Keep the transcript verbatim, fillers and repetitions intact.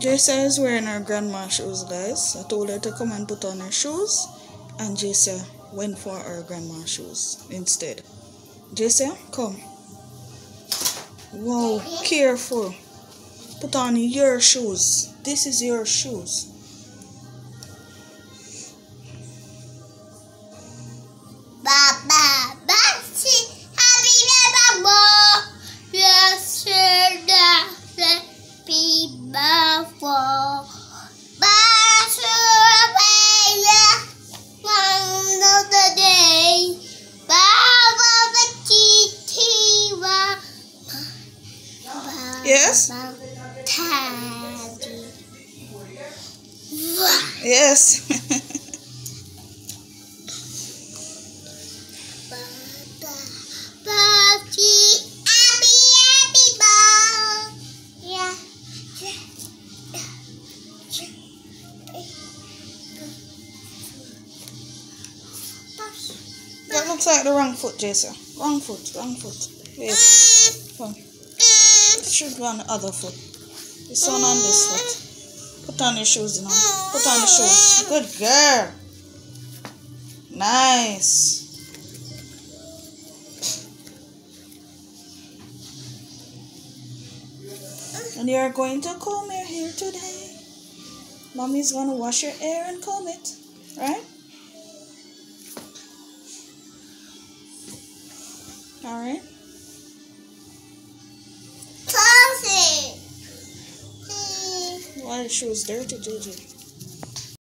Jacia is wearing her grandma shoes, guys. I told her to come and put on her shoes, and Jacia went for her grandma shoes instead. Jacia, come. Wow, careful. Put on your shoes. This is your shoes. Baba, Baba, happy Baba, yes, happy Baba. Another day, Baba, yes. Yes. That looks like the wrong foot, Jacia. Wrong foot, wrong foot. Wait. Come. It should go on the other foot. This one on this foot. Put on your shoes now. Put on the shoes. Good girl. Nice. And you're going to comb your hair today. Mommy's going to wash your hair and comb it. Right? Alright. Why are your shoes dirty, J J?